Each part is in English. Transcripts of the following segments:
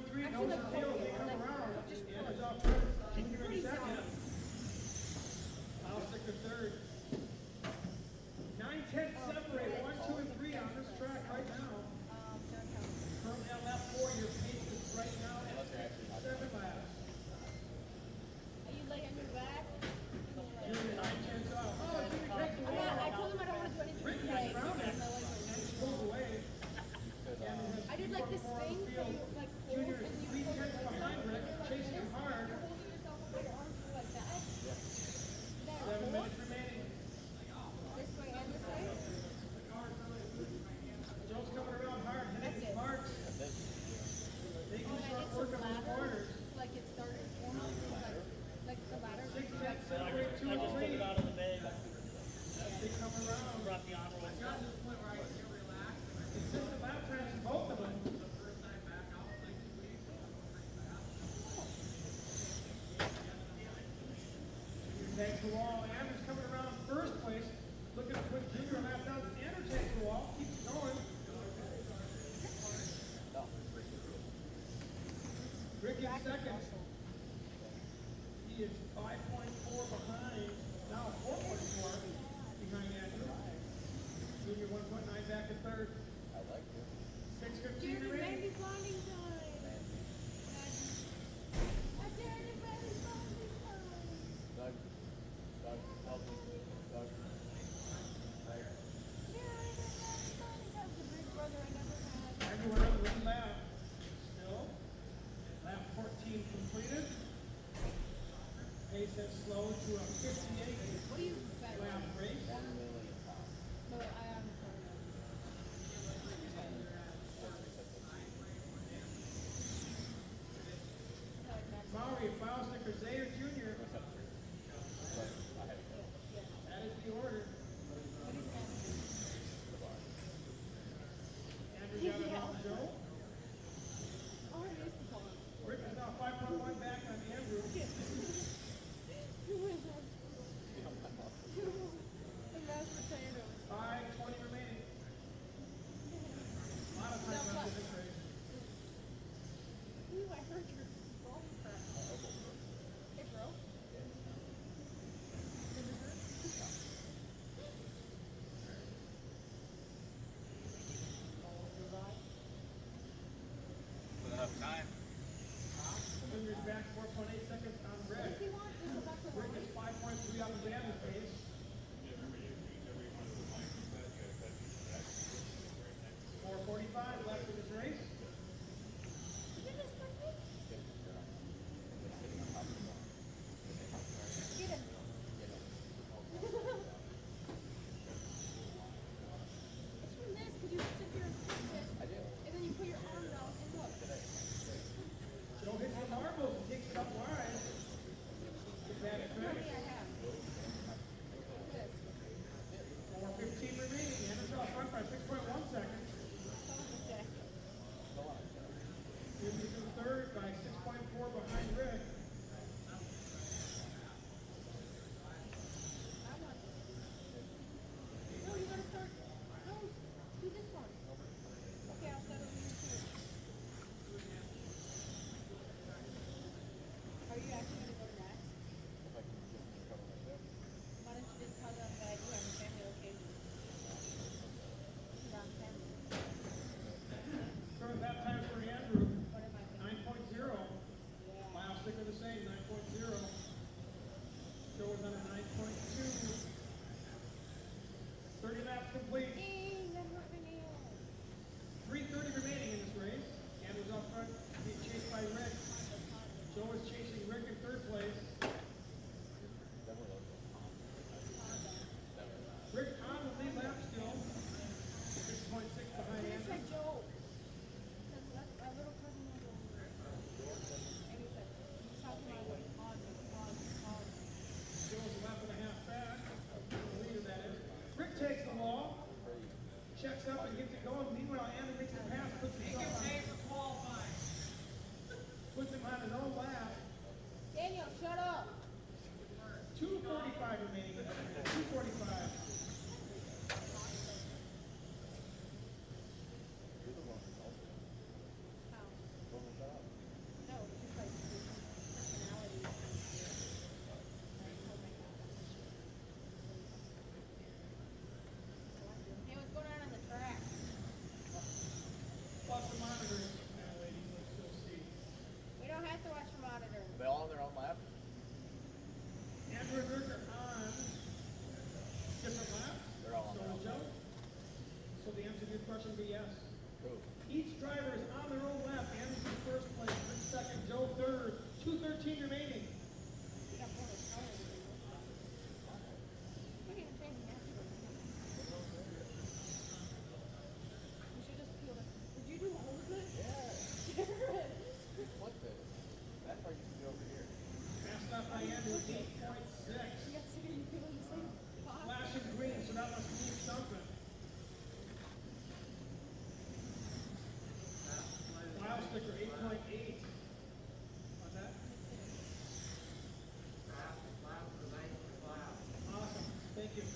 and 3, nose and tail, they come around. Andrew's off first, Junior in second. I'll stick to third. 9-10 separate, 1, 2, and 3 on this track right now. Currently on lap 4, your pace is right now at 7 laps. Are you laying on your back? Junior 9-10's off. Oh, Junior takes the wall. I told him I don't want to do anything Rick today. gets around it and she pulls away. I did like this thing where you like hold Junior and is you 3 tenths behind Rick, chasing him hard. holding yourself up with your arms like that. 7 minutes remaining. This way and this way. Joe's coming around hard, hitting his marks. Making short work of his corners. Like it started like the ladder. 6 tenths separate 2 I just and took 3. it out of the bag. As they come around. Brought the honorable. Consistent lap times in both of them. Junior takes the wall. Andrew's coming around first place. Looking to put Junior a lap down. Andrew takes the wall. Keeps going. Rick in second. He is 5.4 behind. Now 4.4 behind Andrew. Junior 1.9 back at third. I like it. 6:15 remaining. Baby bonding time. Dirty baby bonding time. Doug, help me. Doug. The big brother I never had. Everywhere on one lap. Still. Lap 14 completed. Pace has slowed to a 58 What do you bet? lap race. 1 million pounds. No, I am sorry. Maury, File Sticker, Zayer Jr. I had to go. That is the order. Andrew got it off Joe. Oh, it is the color. Rick is now 5.1 back on Andrew. The mashed potatoes. 5:20 remaining. A lot of time left in this race. Ooh, I heard your ball crack. It broke? Did it hurt? With enough time. Junior's back 4.8 seconds on What Rick. does he want? To go back to Rick work? is 5.3 off of Andrew's pace. 4:45 left in this race. Did you just break it? Get him. It's from this, because you sit here and push it. I do. And then you put your arm down and look. Joe hits the marbles and takes it up wide. Get back How many I track. have? they all on their own lap? Andrew and Rick are on different laps. They're all on So their is own. Joe. So the answer to your question would be yes. Cool. Each driver is on their own lap. Andrew's in first place, Rick second, Joe third. 2:13 remaining. We got more power than we do. We can change the match. We should just peel it. Did you do all of it? Yeah. Jared. What's it? That part you can do over here. Fast lap by Andrew, 8.6. You got sick of you peeling the same spot? Flashing green, so that must mean something. File sticker, 8.8. What's that? Awesome, thank you.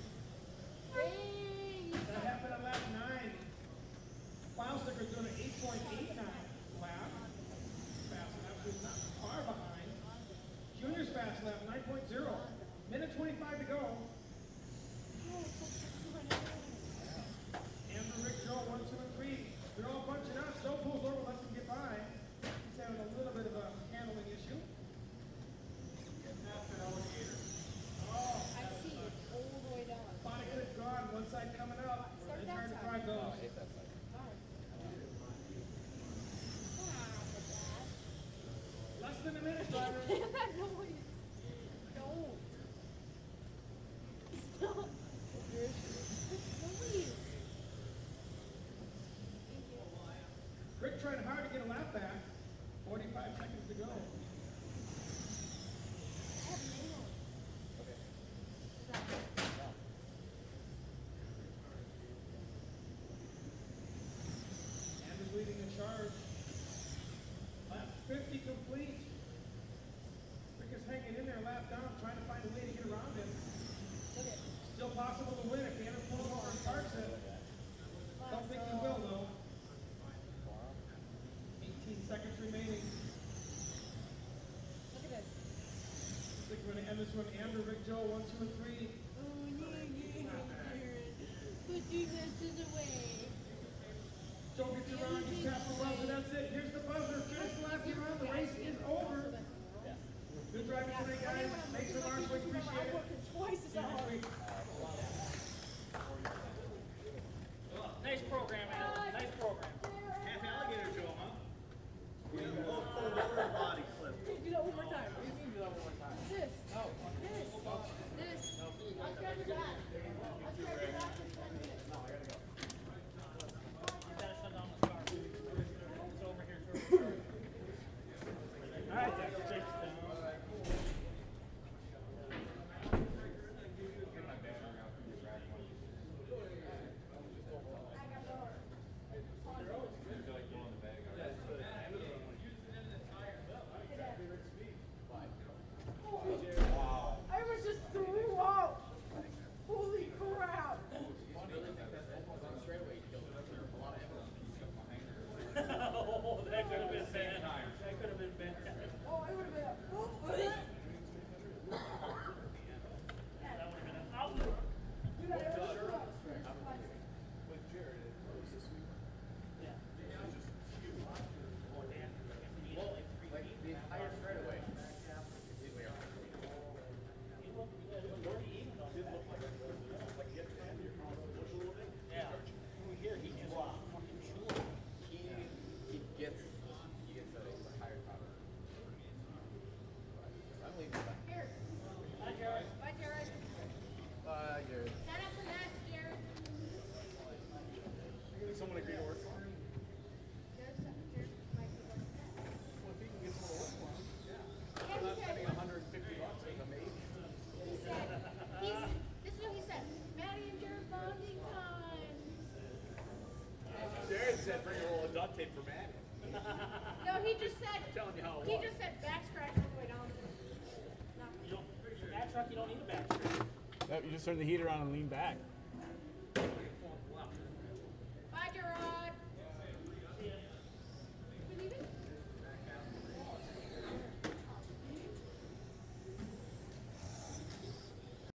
Hey! That happened on lap 9. File sticker's doing an 8.89 lap. Fast lap, who's not far behind. Junior's fast lap, 9.0. Minute 25 to go. Oh, it's so sick of running around. Andrew, Rick, Joe, 1, 2, and 3. They're all bunching up. Joe pulls over, lets them get by. He's having a little bit of a handling issue. Oh, I see it all the way down. body clip gone, one side coming up. Start It's that hard to side. drive I those. hate that side. Less than a minute, driver. Stand that noise. Don't. Stop. Noise. Thank you. Rick trying hard to get a lap back. 45 seconds to go. I have nails. Okay. Stop. No. Andrew's leading the charge. Lap 50 complete. Rick is hanging in there, lap down, trying to find a way to get around him. Look at it. Still possible to win if Andrew pulls over and parks it. Don't think he will, though. 18 seconds remaining. Look at this. I think we're going to end this one. Andrew, Rick, Joe, 1, 2, and 3. Oh, yeah, Jared. Put your messes away. Joe gets around, you pass the buzzer, that's it. Here's the buzzer. Finish the lap, get around. The race is over. Good driving today, guys. Thanks for watching. We appreciate I'm it. working twice as See you next hard. week. Nice program, Alan. Nice program. Half alligator, Joe, huh? Do that one more time. This. This. This. I'll grab your back. I'll grab your back in 10 minutes. You gotta shut down the car. It's over here. It's over here. All right, Dr. Jake's down. I was just threw out. Holy crap. Oh, that could have been bad. That could have been bad. Oh, I would have been a That would have been an out. Dude, I already threw out. Yeah. Oh, Dan. Like the entire straightaway. Yeah. Here, he just fucking chewing. He gets a higher power. I'm leaving that. Here. Hi, Jared. Bye, Jared. Jared. Set up the match, Jared. Someone agree to work for him? Jared, Jared might be working. Well, if he can get someone to work for him. Yeah, I'm he not said, spending $150 as a maid. he said, this is what he said. Maddie and Jared bonding time. Jared said bring a roll of duct tape for Matt. No, he just said, Telling you how it he was. just said back scratch all the way down. You don't, that truck, you don't need a back scratch. No, you just turn the heater on and lean back.